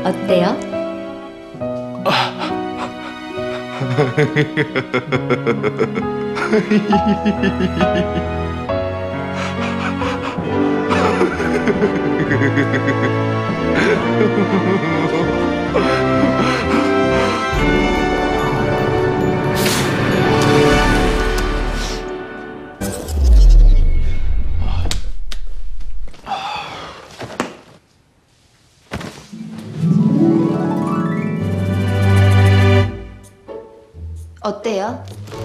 어때요? 어때요?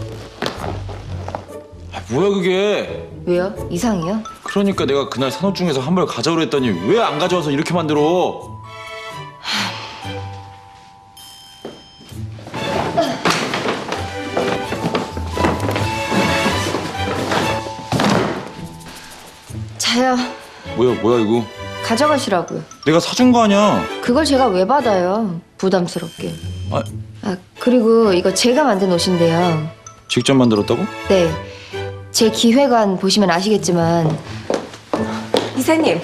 뭐야 그게? 왜요? 이상해요? 그러니까 내가 그날 산업 중에서 한 벌 가져오려 했더니 왜 안 가져와서 이렇게 만들어? 자요. 뭐야 이거? 가져가시라고요. 내가 사준 거 아니야? 그걸 제가 왜 받아요? 부담스럽게. 아, 그리고 이거 제가 만든 옷인데요. 직접 만들었다고? 네. 제 기획안 보시면 아시겠지만 이사님,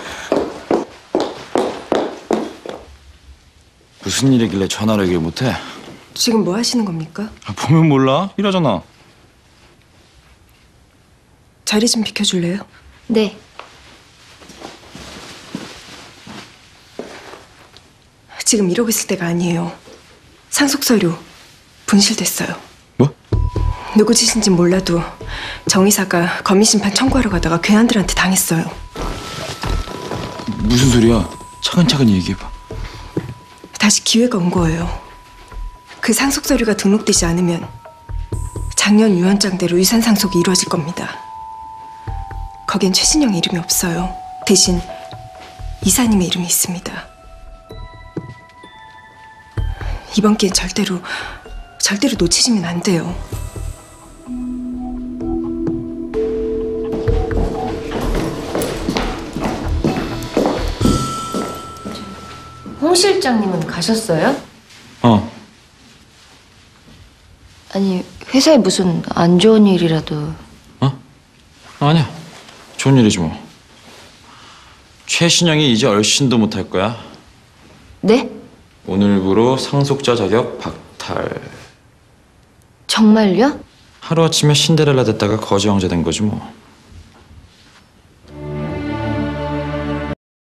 무슨 일이길래 전화를 얘기를 못해? 지금 뭐 하시는 겁니까? 보면 몰라? 일하잖아. 자리 좀 비켜줄래요? 네. 지금 이러고 있을 때가 아니에요. 상속 서류 분실됐어요. 뭐? 누구 짓인진 몰라도 정 이사가 검의심판 청구하러 가다가 괴한들한테 당했어요. 무슨 소리야? 차근차근히 얘기해봐. 다시 기회가 온 거예요. 그 상속 서류가 등록되지 않으면 작년 유언장대로 유산 상속이 이루어질 겁니다. 거긴 최신영 이름이 없어요. 대신 이사님의 이름이 있습니다. 이번 기회는 절대로 놓치시면 안 돼요. 홍 실장님은 가셨어요? 어. 아니, 회사에 무슨 안 좋은 일이라도. 어? 아니야. 좋은 일이지 뭐. 최신영이 이제 얼씬도 못할 거야. 네? 오늘부로 상속자 자격 박탈. 정말요? 하루아침에 신데렐라 됐다가 거지 왕자 된 거지 뭐.